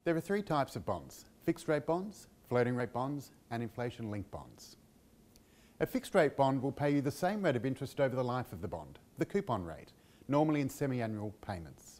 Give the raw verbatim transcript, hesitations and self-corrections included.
There are three types of bonds: fixed rate bonds, floating rate bonds and inflation linked bonds. A fixed rate bond will pay you the same rate of interest over the life of the bond, the coupon rate, normally in semi-annual payments.